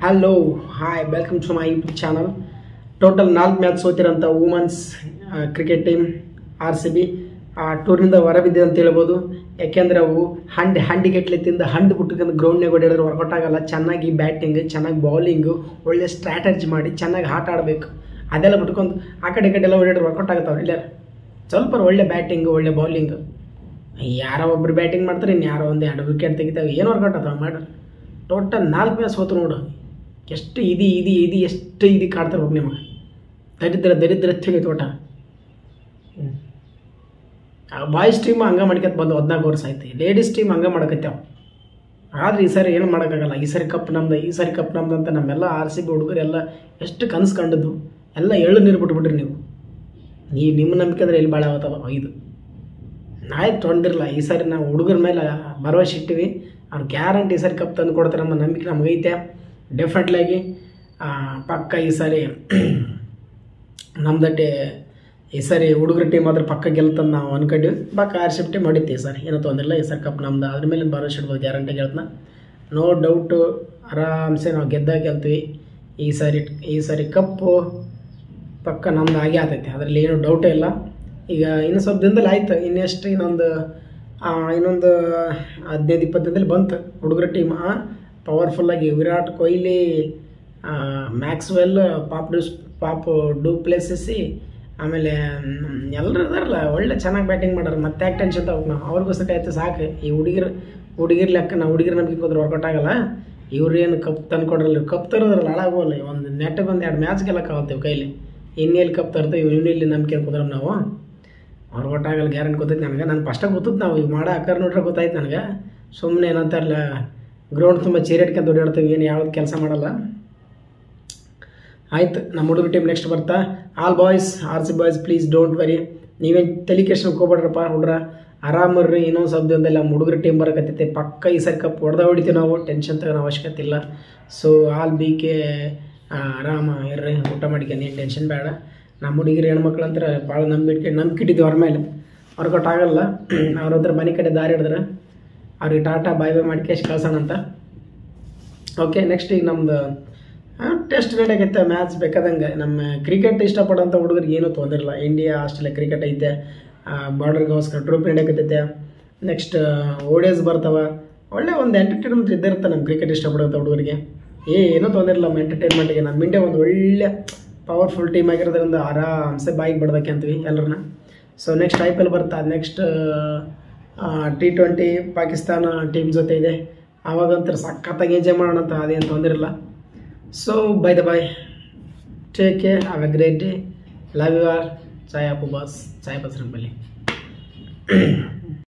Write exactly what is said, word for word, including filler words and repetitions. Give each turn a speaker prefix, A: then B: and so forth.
A: Hello hi welcome to my YouTube channel. Total ನಾಲ್ಕು match ಸೋತಿರೋಂಥ women's cricket team R C B ಆ ಟೂರ್ನಿಂದ ಹೊರಬಿದ್ದೆ ಅಂತ ಹೇಳ್ಬೋದು. ಯಾಕೆಂದರೆ ಅವು ಹಂಡ್ ಹಂಡಿಗೆಟ್ಲೆ ತಿಂದು ಹಂಡು ಬಿಟ್ಟುಕೊಂಡು ಗ್ರೌಂಡ್ನಾಗ ಓಡಾಡಿದ್ರೆ ವರ್ಕೌಟ್ ಆಗಲ್ಲ. ಚೆನ್ನಾಗಿ ಬ್ಯಾಟಿಂಗ್, ಚೆನ್ನಾಗಿ ಬೌಲಿಂಗು, ಒಳ್ಳೆ ಸ್ಟ್ರಾಟಜಿ ಮಾಡಿ ಚೆನ್ನಾಗಿ ಆಟ ಆಡಬೇಕು. ಅದೆಲ್ಲ ಬಿಟ್ಕೊಂಡು ಆ ಕಡೆ ಈ ಕಡೆ ಎಲ್ಲ ಓಡಾಡಿದ್ರೆ ವರ್ಕೌಟ್ ಆಗುತ್ತವ್ರು ಇಲ್ಲ. ಸ್ವಲ್ಪ ಒಳ್ಳೆ ಬ್ಯಾಟಿಂಗು, ಒಳ್ಳೆ ಬೌಲಿಂಗು. ಯಾರೋ ಒಬ್ರು ಬ್ಯಾಟಿಂಗ್ ಮಾಡ್ತಾರೆ, ಇನ್ನು ಯಾರೋ ಒಂದು ಎರಡು ವಿಕೆಟ್ ತೆಗಿತಾವೆ, ಏನು ವರ್ಕೌಟ್ ಆಗ್ತಾವೆ ಮಾಡ್ರಿ. ಟೋಟಲ್ ನಾಲ್ಕು ಮ್ಯಾಚ್ ಸೋತು ನೋಡು. ಎಷ್ಟು ಇದು ಇದು ಇದು ಎಷ್ಟು ಇದು ಕಾಡ್ತಾರೆ ಹೋಗಿ ನಿಮಗೆ. ದರಿದ್ರ ದರಿದ್ರ ಹೆಚ್ಚಾಗೈತೆ ಓಟ. ಬಾಯ್ಸ್ ಟೀಮ್ ಹಂಗೆ ಮಾಡ್ಕೊತ ಬಂದು ಹದಿನಾಲ್ಕು ವರ್ಷ ಆಯ್ತು. ಲೇಡೀಸ್ ಟೀಮ್ ಹಂಗೆ ಮಾಡಕತ್ತಾವ. ಆದರೆ ಈ ಸಾರಿ ಏನು ಮಾಡೋಕ್ಕಾಗಲ್ಲ. ಈ ಸಾರಿ ಕಪ್ ನಮ್ದು, ಈ ಸಾರಿ ಕಪ್ ನಮ್ದು ಅಂತ ನಮ್ಮೆಲ್ಲ ಆರ್ ಸಿ ಬಿ ಹುಡುಗರು ಎಲ್ಲ ಎಷ್ಟು ಕನಸು ಕಂಡದ್ದು ಎಲ್ಲ ಎಳ್ಳು ನೀರು ಬಿಟ್ಬಿಟ್ರಿ ನೀವು. ನೀವು ನಿಮ್ಮ ನಂಬಿಕೆ ಅಂದರೆ ಎಲ್ಲಿ ಭಾಳ ಆಗುತ್ತವ ಇದು. ಆಯ್ತು ತೊಗೊಂಡಿರಲ್ಲ. ಈ ಸಾರಿ ನಾವು ಹುಡುಗರ ಮೇಲೆ ಭರವಸೆ ಇಟ್ಟಿವಿ. ಅವ್ರು ಗ್ಯಾರಂಟಿ ಈ ಸಾರಿ ಕಪ್ ತಂದು ಕೊಡ್ತಾರೆ ನಮ್ಮ ನಂಬಿಕೆ ನಮಗೈತೆ. ಡೆಫಿನೆಟ್ಲಾಗಿ ಪಕ್ಕ ಈ ಸಾರಿ ನಮ್ದಟ್ಟೆ ಈ ಸಾರಿ ಹುಡುಗರ ಟೀಮ್ ಆದ್ರೆ ಪಕ್ಕ ಗೆಲ್ತಂದು ನಾವು ಅನ್ಕೊಂಡಿವಿ. ಪಕ್ಕ ಆರ್ ಸಿ ಬಿ ಟೀಮ್ ಹೊಡಿತೀವಿ ಸರ್, ಏನೋ ತೊಂದಿಲ್ಲ. ಈ ಸಾರಿ ಕಪ್ ನಮ್ದು, ಅದ್ರ ಮೇಲೆ ಭರವಸೆ ಇಡ್ಬೋದು, ಗ್ಯಾರಂಟಿ ಗೆಲ್ತನ. ನೋ ಡೌಟು ಆರಾಮ್ಸೆ ನಾವು ಗೆದ್ದಾಗ ಗೆಲ್ತೀವಿ. ಈ ಸಾರಿ ಈ ಸಾರಿ ಕಪ್ಪು ಪಕ್ಕ ನಮ್ದು ಆಗೇ ಆಗ್ತೈತೆ, ಅದರಲ್ಲಿ ಏನೂ ಡೌಟೇ ಇಲ್ಲ. ಈಗ ಇನ್ನು ಸ್ವಲ್ಪ ದಿನದಲ್ಲಿ ಆಯ್ತು, ಇನ್ನೆಷ್ಟು ಇನ್ನೊಂದು ಇನ್ನೊಂದು ಹದಿನೈದು ಇಪ್ಪತ್ತು ದಿನದಲ್ಲಿ ಬಂತು ಹುಡುಗರ ಟೀಮ್ ಪವರ್ಫುಲ್ಲಾಗಿ. Virat Kohli, Maxwell, Faf du Faf du Plessis, ಆಮೇಲೆ ಎಲ್ಲರೂ ಇದಾರಲ್ಲ ಒಳ್ಳೆ ಚೆನ್ನಾಗಿ ಬ್ಯಾಟಿಂಗ್ ಮಾಡೋರು. ಮತ್ತೆ ಯಾಕೆ ಟೆನ್ಷನ್ ತಗೋಬೇಕು ನಾವು? ಅವ್ರಿಗೋಸ್ಕರ ಆಯ್ತು ಸಾಕು. ಈ ಹುಡುಗಿರು ಹುಡುಗಿರ್ ಲೆಕ್ಕ ನಾವು ಹುಡುಗಿರ ನಂಬಿಕೆ ಹೋದ್ರೆ ವರ್ಕೌಟ್ ಆಗಲ್ಲ. ಇವ್ರು ಏನು ಕಪ್ ತಂದು ಕೊಡ್ರಲ್ಲ, ಕಪ್ ತರೋದ್ರಲ್ಲ ಹಾಳಾಗೋಲ್ಲ. ಒಂದು ನೆಟ್ಟಿಗೆ ಒಂದು ಎರಡು ಮ್ಯಾಚ್ ಗೆಲ್ಲಕ್ಕಾಗುತ್ತೆ ಕೈಲಿ. ಇನ್ನೆಲ್ಲಿ ಕಪ್ ತರ್ತೀವಿ, ಇವನ್ನೆಲ್ಲಿ ನಂಬಿಕೆ ಕುದ್ರೆ ನಾವು ವರ್ಕೌಟ್ ಆಗಲ್ಲ, ಗ್ಯಾರಂಟಿ ಗೊತ್ತೈತೆ ನನಗೆ. ನಾನು ಫಸ್ಟಾಗಿ ಗೊತ್ತೈತೆ ನಾವು ಈಗ ಮಾಡೋ ಆಕಾರ ನೋಡ್ರೆ ಗೊತ್ತಾಯ್ತು ನನಗೆ. ಸುಮ್ಮನೆ ಏನಂತಾರಲ್ಲ ಗ್ರೌಂಡ್ ತುಂಬ ಚೇರಿಟ್ಕೊಂತ ಓಡಾಡ್ತೀವಿ, ಏನು ಯಾವ್ದು ಕೆಲಸ ಮಾಡಲ್ಲ. ಆಯ್ತು, ನಮ್ಮ ಹುಡುಗರ ಟೀಮ್ ನೆಕ್ಸ್ಟ್ ಬರ್ತಾ. All boys, R C boys please don't worry. ನೀವೇನು ತಲೆ ಕೆಡ್ಸ್ಕೊಂಡ್ ಹೋಗ್ಬೇಡ್ರಪ್ಪ ಹುಡ್ರ, ಆರಾಮರ್ರಿ. ಇನ್ನೊಂದು ಶಬ್ದದಲ್ಲಿ ನಮ್ಮ ಹುಡುಗರ ಟೀಮ್ ಬರೋಕತ್ತೈತೆ. ಪಕ್ಕ ಈ ಸರಿ ಕಪ್ ಹೊಡೆದ ಹೊಡಿತೀವಿ ನಾವು, ಟೆನ್ಷನ್ ತಗೋಣ ಅವಶ್ಯಕತೆ ಇಲ್ಲ. ಸೊ ಆಲ್ ಬಿ ಕೆ ಆರಾಮ ಇರ್ರಿ, ಊಟ ಮಾಡ್ಕೊಂಡು ಏನು ಟೆನ್ಷನ್ ಬೇಡ. ನಮ್ಮ ಹುಡುಗಿರು ಹೆಣ್ಮಕ್ಳು ಅಂದ್ರೆ ಭಾಳ ನಂಬಿಕೆ ನಂಬಿಕಿಟ್ಟಿದ್ವಿ ಅವ್ರ ಮೇಲೆ. ವರ್ಕೌಟ್ ಆಗಲ್ಲ. ಅವ್ರ ಹತ್ರ ಮನೆ ಕಡೆ ದಾರಿ ಹಿಡಿದ್ರೆ ಅವ್ರಿಗೆ ಟಾಟಾ ಬಾಯ್ ಬಾಯ್ ಮಾಡಿ ಕ್ಯಾಶ್ ಕಳ್ಸೋಣ ಅಂತ. ಓಕೆ, ನೆಕ್ಸ್ಟ್ ಈಗ ನಮ್ಮದು ಟೆಸ್ಟ್ ನಡೆಯಕೈತೆ ಮ್ಯಾಚ್ ಬೇಕಾದಂಗೆ. ನಮ್ಮ ಕ್ರಿಕೆಟ್ ಇಷ್ಟಪಡೋಂಥ ಹುಡುಗರಿಗೆ ಏನೂ ತೊಂದರೆ ಇಲ್ಲ. ಇಂಡಿಯಾ ಆಸ್ಟ್ರೇಲಿಯಾ ಕ್ರಿಕೆಟ್ ಐತೆ, ಬಾರ್ಡರ್ಗೋಸ್ಕರ ಟ್ರೋಫಿ ನಡೆಯಕತ್ತೈತೆ. ನೆಕ್ಸ್ಟ್ ಓಡಿಯಸ್ ಬರ್ತಾವೆ. ಒಳ್ಳೆ ಒಂದು ಎಂಟರ್ಟೈನ್ಮೆಂಟ್ ಇದ್ದೇ ಇರುತ್ತೆ ನಮ್ಮ ಕ್ರಿಕೆಟ್ ಇಷ್ಟಪಡೋಂಥ ಹುಡುಗರಿಗೆ. ಏನೂ ತೊಂದರೆ ಇಲ್ಲ ನಮ್ಮ ಎಂಟರ್ಟೈನ್ಮೆಂಟಿಗೆ. ನಮ್ಮ ಇಂಡಿಯಾ ಒಂದು ಒಳ್ಳೆ ಪವರ್ಫುಲ್ ಟೀಮ್ ಆಗಿರೋದ್ರಿಂದ ಆರಾಮ್ಸೆ ಬಾಯಿಗೆ ಬಡ್ದಕ್ಕೆ ಅಂತೀವಿ ಎಲ್ಲರನ್ನ. So next I P L ಬರ್ತಾ. Next T twenty Pakistan team ಜೊತೆ ಇದೆ. ಆವಾಗಂತ ಸಖತ್ತಾಗಿ ಎಂಜಾಯ್ ಮಾಡೋಣ ಅಂತ, ಅದೇನು ತೊಂದರೆ ಇಲ್ಲ. So bye the bye, take care, have a great day, love you R. ಚಾಯ್ ಅಪ್ಪು ಬಾಸ್, ಚಾಯ್ ಬಸ್ರಂಬಲ್ಲಿ.